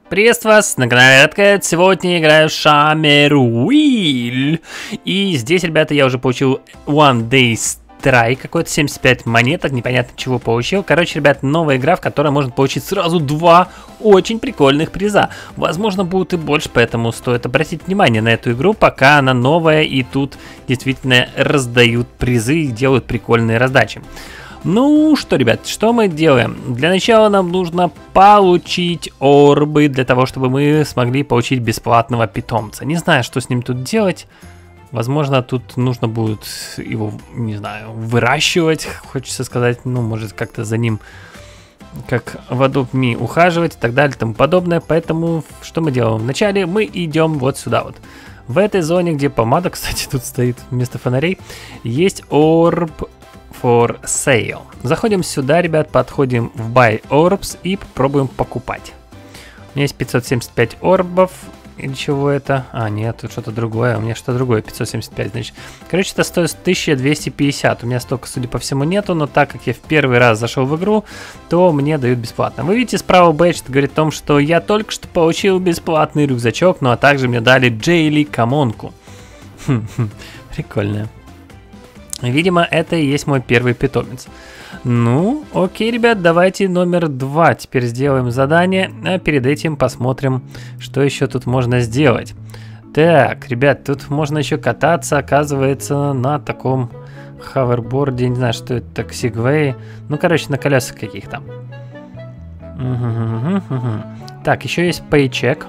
Приветствую вас на канале Redcat. Сегодня играю в Шаммеруиль. И здесь, ребята, я уже получил One Day Strike, какой-то 75 монеток, непонятно чего получил. Короче, ребят, новая игра, в которой можно получить сразу два очень прикольных приза. Возможно, будут и больше, поэтому стоит обратить внимание на эту игру, пока она новая, и тут действительно раздают призы и делают прикольные раздачи. Ну что, ребят, что мы делаем? Для начала нам нужно получить орбы, для того, чтобы мы смогли получить бесплатного питомца. Не знаю, что с ним тут делать. Возможно, тут нужно будет его, не знаю, выращивать, хочется сказать. Ну, может, как-то за ним, как в Adobe Me, ухаживать и так далее и тому подобное. Поэтому, что мы делаем? Вначале мы идем вот сюда вот. В этой зоне, где помада, кстати, тут стоит вместо фонарей, есть орб for sale. Заходим сюда, ребят, подходим в Buy Orbs и попробуем покупать. У меня есть 575 орбов. Или чего это? А, нет, тут что-то другое. У меня что-то другое, 575, значит. Короче, это стоит 1250. У меня столько, судя по всему, нету, но так как я в первый раз зашел в игру, то мне дают бесплатно. Вы видите, справа бэдж говорит о том, что я только что получил бесплатный рюкзачок, ну а также мне дали Джейли Камонку. Прикольно. Видимо, это и есть мой первый питомец. Ну, окей, ребят, давайте номер 2 теперь сделаем задание, а перед этим посмотрим, что еще тут можно сделать. Так, ребят, тут можно еще кататься, оказывается, на таком ховерборде, не знаю, что это, так, сегвей, ну, короче, на колесах каких-то. Так, еще есть Paycheck.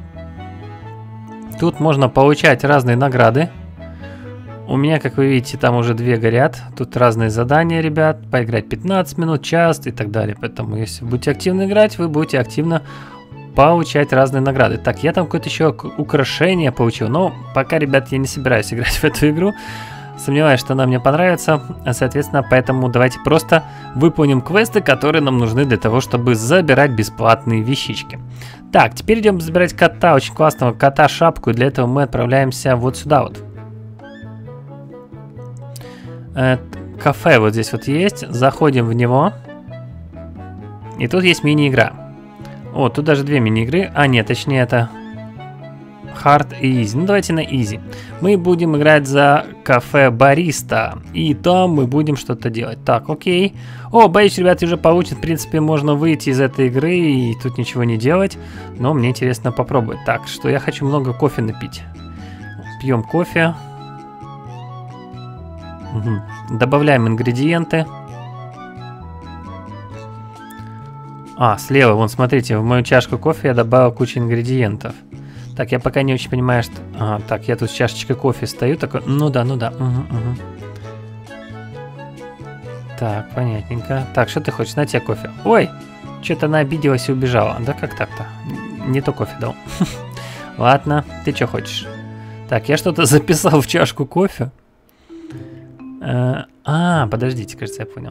Тут можно получать разные награды. У меня, как вы видите, там уже 2 горят. Тут разные задания, ребят. Поиграть 15 минут, час и так далее. Поэтому, если будете активно играть, вы будете активно получать разные награды. Так, я там какое-то еще украшение получил. Но пока, ребят, я не собираюсь играть в эту игру. Сомневаюсь, что она мне понравится. Соответственно, поэтому давайте просто выполним квесты, которые нам нужны для того, чтобы забирать бесплатные вещички. Так, теперь идем забирать кота. Очень классного кота-шапку. И для этого мы отправляемся вот сюда вот. Кафе вот здесь вот есть. Заходим в него. И тут есть мини-игра. О, тут даже 2 мини-игры. А, нет, точнее это Hard и Easy. Ну, давайте на Easy. Мы будем играть за кафе Бариста. И там мы будем что-то делать. Так, окей. О, боюсь, ребята, уже получат. В принципе, можно выйти из этой игры и тут ничего не делать. Но мне интересно попробовать. Так, что я хочу много кофе напить. Пьем кофе. Угу. Добавляем ингредиенты. А, слева, вон, смотрите, в мою чашку кофе я добавил кучу ингредиентов. Так, я пока не очень понимаю, что... Ага, так, я тут с чашечкой кофе стою, такой... Ну да, ну да. Угу. Так, понятненько. Так, что ты хочешь? На тебе кофе. Ой, что-то она обиделась и убежала. Да как так-то? Не то кофе дал. Ладно, ты что хочешь? Так, я что-то записал в чашку кофе. Подождите, кажется, я понял.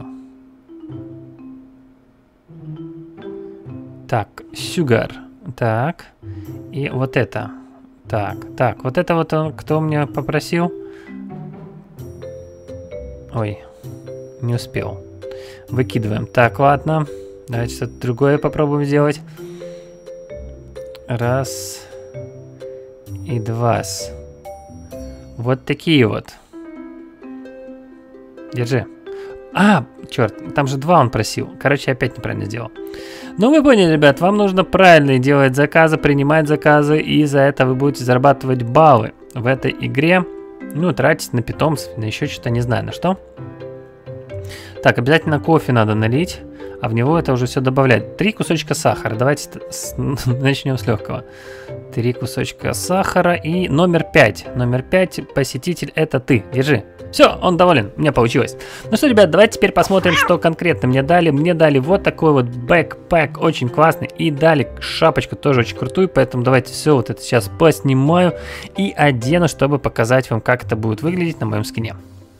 Так, sugar. Так, и вот это. Так, вот это вот он, кто меня попросил? Ой, не успел. Выкидываем. Так, ладно. Давайте что-то другое попробуем сделать. Раз. И два. Вот такие вот. Держи. А, черт, там же 2 он просил. Короче, опять неправильно сделал. Ну, вы поняли, ребят, вам нужно правильно делать заказы, принимать заказы, и за это вы будете зарабатывать баллы в этой игре. Ну, тратить на питомцев, на еще что-то, не знаю на что. Так, обязательно кофе надо налить, а в него это уже все добавлять. 3 кусочка сахара. Давайте начнем с легкого. 3 кусочка сахара и номер 5. Номер 5, посетитель, это ты. Держи. Все, он доволен, у меня получилось. Ну что, ребят, давайте теперь посмотрим, что конкретно мне дали. Мне дали вот такой вот бэкпэк, очень классный. И дали шапочку, тоже очень крутую. Поэтому давайте все вот это сейчас поснимаю и одену, чтобы показать вам, как это будет выглядеть на моем скине.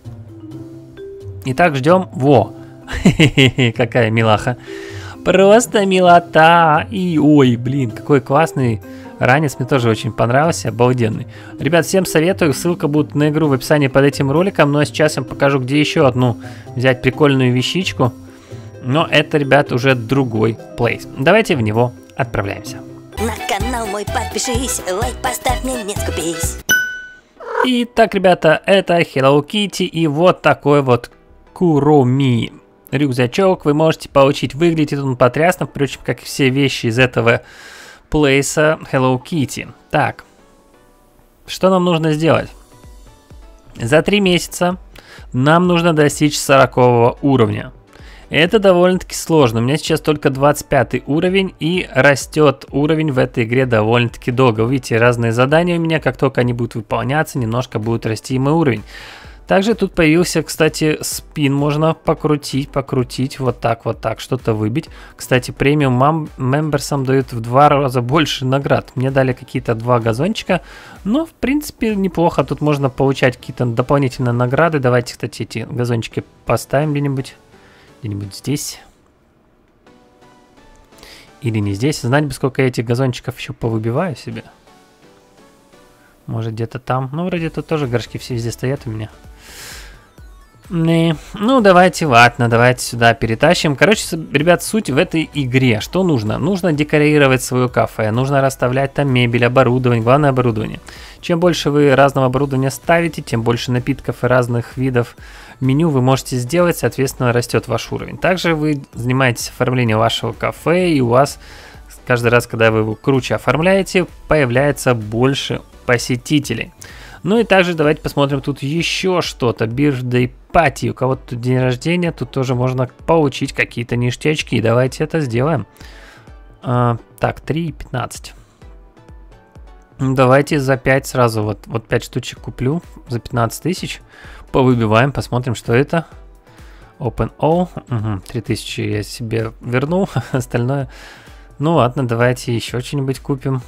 Итак, ждем. Во! Какая милаха. Просто милота. И ой, блин, какой классный ранец. Мне тоже очень понравился, обалденный. Ребят, всем советую, ссылка будет на игру в описании под этим роликом. Ну а сейчас я вам покажу, где еще одну взять прикольную вещичку. Но это, ребят, уже другой плейс. Давайте в него отправляемся. На канал мой подпишись, лайк поставь, мне не скупись. Итак, ребята, это Hello Kitty и вот такой вот Куроми рюкзачок вы можете получить. Выглядит он потрясно, впрочем, как и все вещи из этого плейса Hello Kitty. Так, что нам нужно сделать? За 3 месяца нам нужно достичь 40 уровня. Это довольно-таки сложно. У меня сейчас только 25 уровень и растет уровень в этой игре довольно-таки долго. Вы видите, разные задания у меня, как только они будут выполняться, немножко будет расти и мой уровень. Также тут появился, кстати, спин, можно покрутить, вот так, что-то выбить. Кстати, премиум мемберсам дают в 2 раза больше наград. Мне дали какие-то 2 газончика, но, в принципе, неплохо. Тут можно получать какие-то дополнительные награды. Давайте, кстати, эти газончики поставим где-нибудь здесь. Или не здесь. Знать бы, сколько я этих газончиков еще повыбиваю себе. Может, где-то там. Ну, вроде тут тоже горшки все везде стоят у меня. Ну, давайте, ладно, давайте сюда перетащим. Короче, ребят, суть в этой игре. Что нужно? Нужно декорировать свое кафе. Нужно расставлять там мебель, оборудование. Главное оборудование. Чем больше вы разного оборудования ставите, тем больше напитков и разных видов меню вы можете сделать. Соответственно, растет ваш уровень. Также вы занимаетесь оформлением вашего кафе. И у вас каждый раз, когда вы его круче оформляете, появляется больше посетителей. Ну и также давайте посмотрим тут еще что-то. Birthday Party. У кого-то тут день рождения, тут тоже можно получить какие-то ништячки. Давайте это сделаем. Так, 3,15. Давайте за 5 сразу. Вот 5 штучек куплю за 15 тысяч. Повыбиваем, посмотрим, что это. Open All. 3000 я себе верну. Остальное. Ну ладно, давайте еще что-нибудь купим.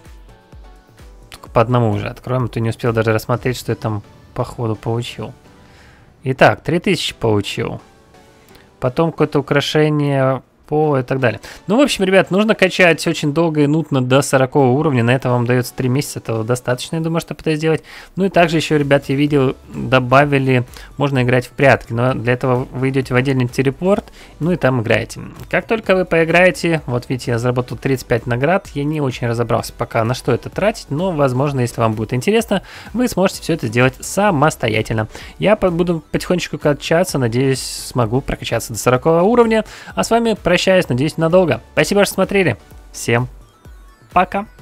По одному уже откроем, а то не успел даже рассмотреть, что я там по ходу получил. Итак, 3000 получил. Потом какое-то украшение и так далее. Ну, в общем, ребят, нужно качать очень долго и нудно до 40 уровня. На это вам дается 3 месяца, этого достаточно, я думаю, чтобы это сделать. Ну и также еще, ребят, я видел, добавили, можно играть в прятки. Но для этого вы идете в отдельный телепорт, ну и там играете. Как только вы поиграете, вот видите, я заработал 35 наград. Я не очень разобрался пока, на что это тратить, но, возможно, если вам будет интересно, вы сможете все это сделать самостоятельно. Я буду потихонечку качаться, надеюсь, смогу прокачаться до 40 уровня. А с вами прощаюсь, надеюсь, надолго. Спасибо, что смотрели. Всем пока.